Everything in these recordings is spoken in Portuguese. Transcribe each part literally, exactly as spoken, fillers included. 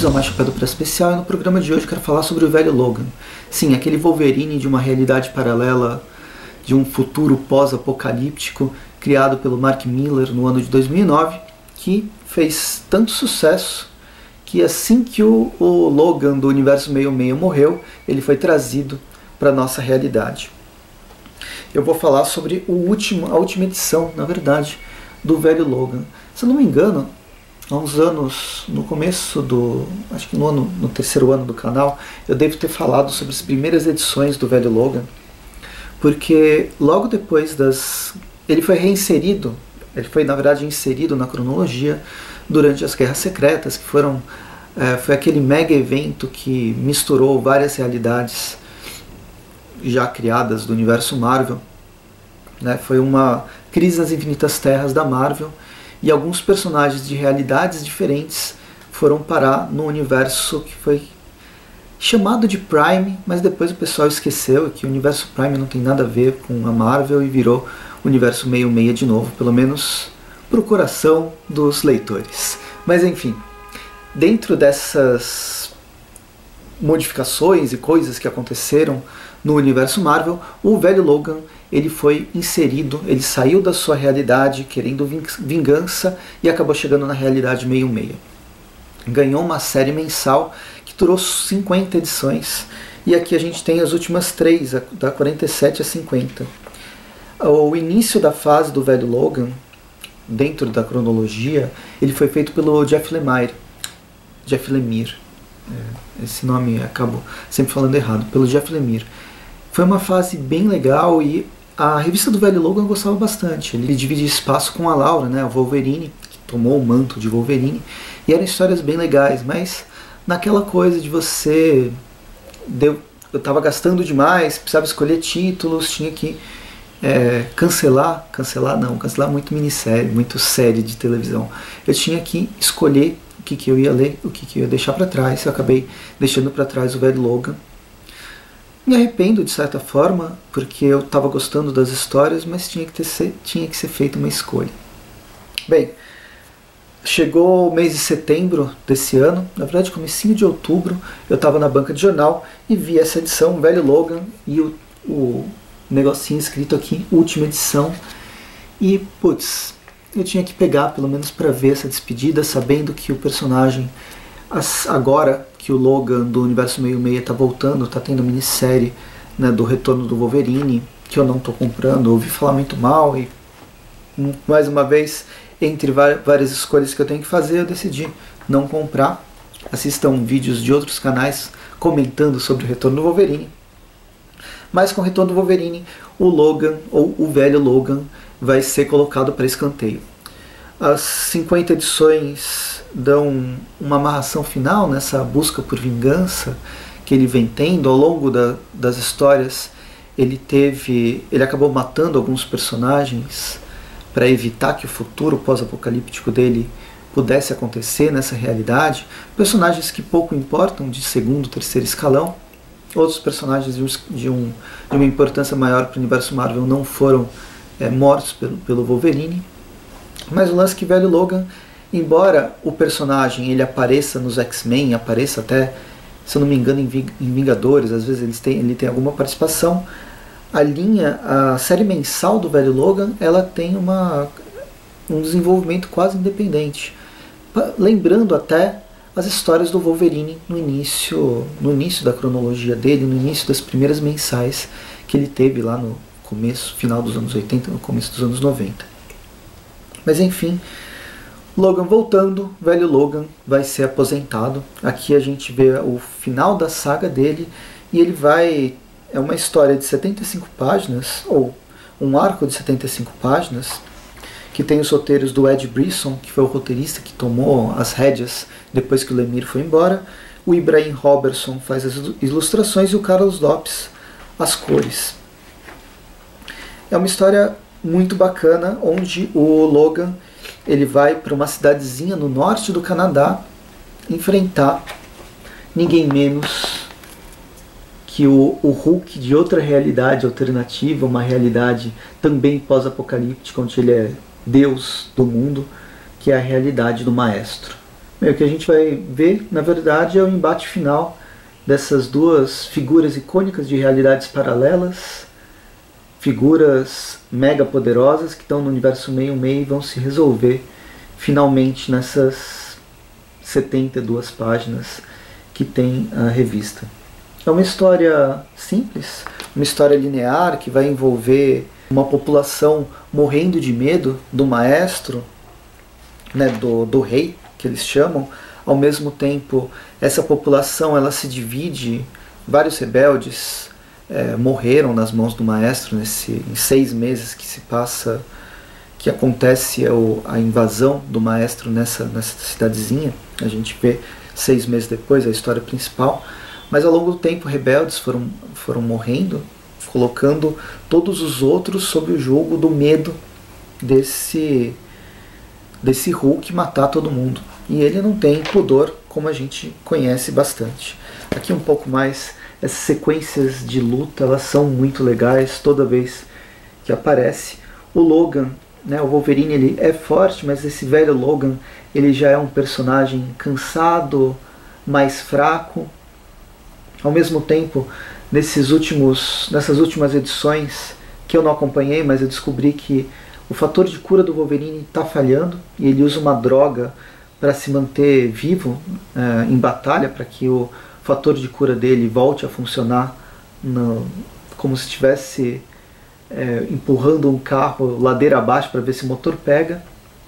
ao Mais Chapéu do Preço Especial e no programa de hoje eu quero falar sobre o velho Logan. Sim, aquele Wolverine de uma realidade paralela, de um futuro pós-apocalíptico criado pelo Mark Millar no ano de dois mil e nove, que fez tanto sucesso que assim que o, o Logan do Universo sessenta e seis morreu, ele foi trazido para a nossa realidade. Eu vou falar sobre o último, a última edição, na verdade, do velho Logan. Se eu não me engano, há uns anos, no começo do, acho que no, ano, no terceiro ano do canal, eu devo ter falado sobre as primeiras edições do velho Logan, porque logo depois das... ele foi reinserido, ele foi na verdade inserido na cronologia durante as Guerras Secretas, que foram, é, foi aquele mega evento que misturou várias realidades já criadas do universo Marvel, né? Foi uma crise nas infinitas terras da Marvel, e alguns personagens de realidades diferentes foram parar no universo que foi chamado de Prime, mas depois o pessoal esqueceu que o universo Prime não tem nada a ver com a Marvel e virou o universo sessenta e seis de novo, pelo menos para o coração dos leitores. Mas enfim, dentro dessas modificações e coisas que aconteceram no universo Marvel, o velho Logan ele foi inserido, ele saiu da sua realidade querendo vingança e acabou chegando na realidade sessenta e seis. Ganhou uma série mensal que durou cinquenta edições, e aqui a gente tem as últimas três, da quarenta e sete a cinquenta. O início da fase do velho Logan, dentro da cronologia, ele foi feito pelo Jeff Lemire. Jeff Lemire. Esse nome acabo sempre falando errado. Pelo Jeff Lemire. Foi uma fase bem legal e a revista do velho Logan eu gostava bastante. Ele divide espaço com a Laura, né, a Wolverine, que tomou o manto de Wolverine, e eram histórias bem legais, mas naquela coisa de você... Deu, eu estava gastando demais, precisava escolher títulos, tinha que é, cancelar, cancelar não, cancelar muito minissérie, muito série de televisão. Eu tinha que escolher o que, que eu ia ler, o que, que eu ia deixar para trás. Eu acabei deixando para trás o velho Logan. Me arrependo de certa forma, porque eu estava gostando das histórias, mas tinha que, ter, tinha que ser feita uma escolha. Bem, chegou o mês de setembro desse ano, na verdade comecinho de outubro, eu estava na banca de jornal e vi essa edição, Velho Logan, e o, o negocinho escrito aqui, última edição, e putz, eu tinha que pegar pelo menos para ver essa despedida, sabendo que o personagem, agora que o Logan do Universo sessenta e seis está voltando, está tendo minissérie, né, do retorno do Wolverine, que eu não estou comprando, ouvi falar muito mal, e mais uma vez, entre várias escolhas que eu tenho que fazer, eu decidi não comprar. Assistam vídeos de outros canais comentando sobre o retorno do Wolverine. Mas com o retorno do Wolverine, o Logan, ou o velho Logan, vai ser colocado para escanteio. As cinquenta edições dão uma amarração final nessa busca por vingança que ele vem tendo ao longo da, das histórias. Ele teve, ele acabou matando alguns personagens para evitar que o futuro pós-apocalíptico dele pudesse acontecer nessa realidade. Personagens que pouco importam, de segundo, terceiro escalão. Outros personagens de, um, de, um, de uma importância maior para o universo Marvel não foram é, mortos pelo, pelo Wolverine. Mas o lance que velho Logan, embora o personagem ele apareça nos X-Men, apareça até, se eu não me engano, em Vingadores, às vezes ele tem, ele tem alguma participação, a linha, a série mensal do velho Logan, ela tem uma, um desenvolvimento quase independente, lembrando até as histórias do Wolverine no início, no início da cronologia dele, no início das primeiras mensais que ele teve lá no começo, final dos anos oitenta, no começo dos anos noventa. Mas enfim, Logan voltando, velho Logan vai ser aposentado. Aqui a gente vê o final da saga dele e ele vai... É uma história de setenta e cinco páginas, ou um arco de setenta e cinco páginas, que tem os roteiros do Ed Brisson, que foi o roteirista que tomou as rédeas depois que o Lemire foi embora. O Ibrahim Robertson faz as ilustrações e o Carlos Lopes as cores. É uma história muito bacana, onde o Logan ele vai para uma cidadezinha no norte do Canadá enfrentar ninguém menos que o, o Hulk de outra realidade alternativa, uma realidade também pós-apocalíptica, onde ele é Deus do mundo, que é a realidade do Maestro. Bem, o que a gente vai ver, na verdade, é o embate final dessas duas figuras icônicas de realidades paralelas, figuras mega poderosas que estão no universo seiscentos e sessenta e vão se resolver finalmente nessas setenta e duas páginas que tem a revista. É uma história simples, uma história linear que vai envolver uma população morrendo de medo do maestro, né, do, do rei, que eles chamam. Ao mesmo tempo, essa população ela se divide, vários rebeldes é, morreram nas mãos do maestro nesse, em seis meses que se passa, que acontece a invasão do maestro nessa, nessa cidadezinha. A gente vê seis meses depois a história principal, mas ao longo do tempo rebeldes foram, foram morrendo, colocando todos os outros sob o jugo do medo desse, desse Hulk matar todo mundo. E ele não tem pudor, como a gente conhece bastante. Aqui um pouco mais, essas sequências de luta, elas são muito legais toda vez que aparece. O Logan, né, o Wolverine, ele é forte, mas esse velho Logan, ele já é um personagem cansado, mais fraco. Ao mesmo tempo, nesses últimos, nessas últimas edições, que eu não acompanhei, mas eu descobri que o fator de cura do Wolverine está falhando, e ele usa uma droga para se manter vivo é, em batalha, para que o fator de cura dele volte a funcionar no, como se estivesse é, empurrando um carro ladeira abaixo para ver se o motor pega.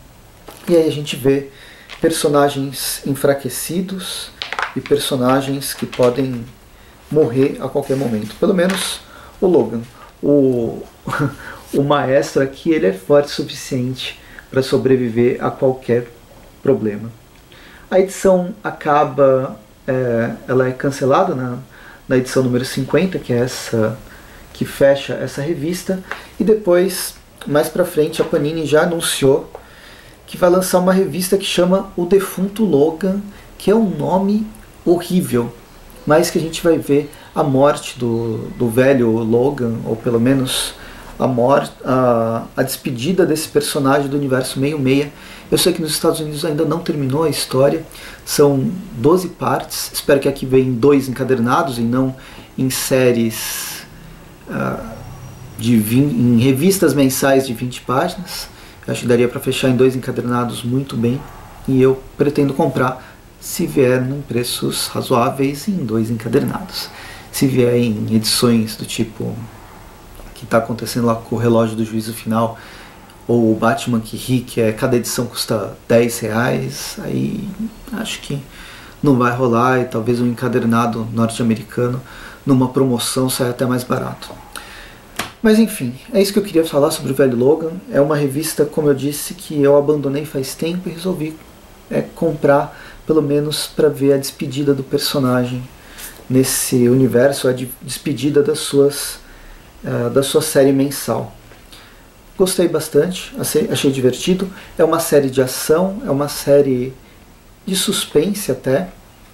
E aí a gente vê personagens enfraquecidos e personagens que podem morrer a qualquer momento. Pelo menos o Logan. O, o maestro aqui, ele é forte o suficiente para sobreviver a qualquer problema. A edição acaba, é, ela é cancelada na, na edição número cinquenta, que é essa que fecha essa revista, e depois, mais pra frente, a Panini já anunciou que vai lançar uma revista que chama O Defunto Logan, que é um nome horrível, mas que a gente vai ver a morte do, do velho Logan, ou pelo menos a, morte, a, a despedida desse personagem do universo seiscentos e sessenta. Eu sei que nos Estados Unidos ainda não terminou a história, são doze partes, espero que aqui venham dois encadernados e não em séries, uh, de vinte, em revistas mensais de vinte páginas. Eu acho que daria para fechar em dois encadernados muito bem, e eu pretendo comprar se vier em preços razoáveis em dois encadernados. Se vier em edições do tipo que está acontecendo lá com o Relógio do Juízo Final, ou o Batman que ri, que é, cada edição custa dez reais, aí acho que não vai rolar, e talvez um encadernado norte-americano numa promoção saia até mais barato. Mas enfim, é isso que eu queria falar sobre o Velho Logan. É uma revista, como eu disse, que eu abandonei faz tempo e resolvi é, comprar, pelo menos para ver a despedida do personagem nesse universo, a despedida das suas, uh, da sua série mensal. Gostei bastante, achei, achei divertido. É uma série de ação, é uma série de suspense até,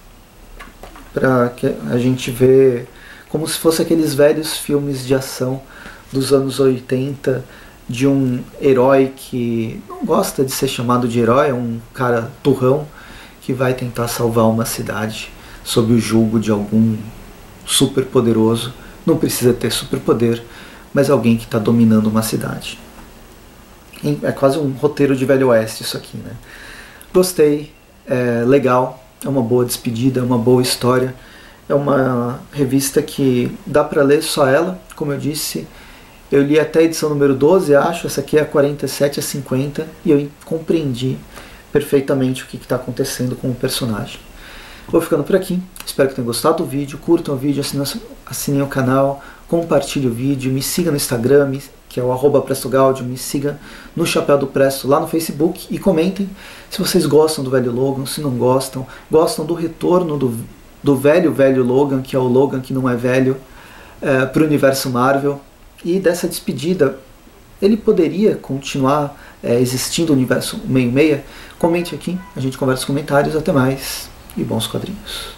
para que a gente vê como se fosse aqueles velhos filmes de ação dos anos oitenta, de um herói que não gosta de ser chamado de herói, é um cara turrão que vai tentar salvar uma cidade sob o jugo de algum super poderoso. Não precisa ter superpoder, mas alguém que está dominando uma cidade. É quase um roteiro de Velho Oeste isso aqui, né? Gostei, é legal, é uma boa despedida, é uma boa história. É uma revista que dá para ler só ela, como eu disse. Eu li até a edição número doze, acho, essa aqui é a quarenta e sete a cinquenta, e eu compreendi perfeitamente o que está acontecendo com o personagem. Vou ficando por aqui, espero que tenham gostado do vídeo, curtam o vídeo, assinem, assinem o canal, compartilhem o vídeo, me siga no Instagram, que é o arroba Presto Gaudio, me siga no Chapéu do Presto lá no Facebook, e comentem se vocês gostam do Velho Logan, se não gostam, gostam do retorno do, do velho, velho Logan, que é o Logan que não é velho, é, para o universo Marvel. E dessa despedida, ele poderia continuar é, existindo no universo seiscentos e sessenta? Comente aqui, a gente conversa nos comentários. Até mais e bons quadrinhos.